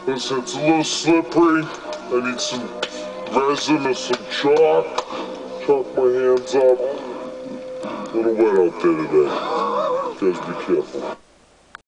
Listen, it's a little slippery. I need some resin and some chalk. Chalk my hands up. A little wet out there today. Guys, be careful.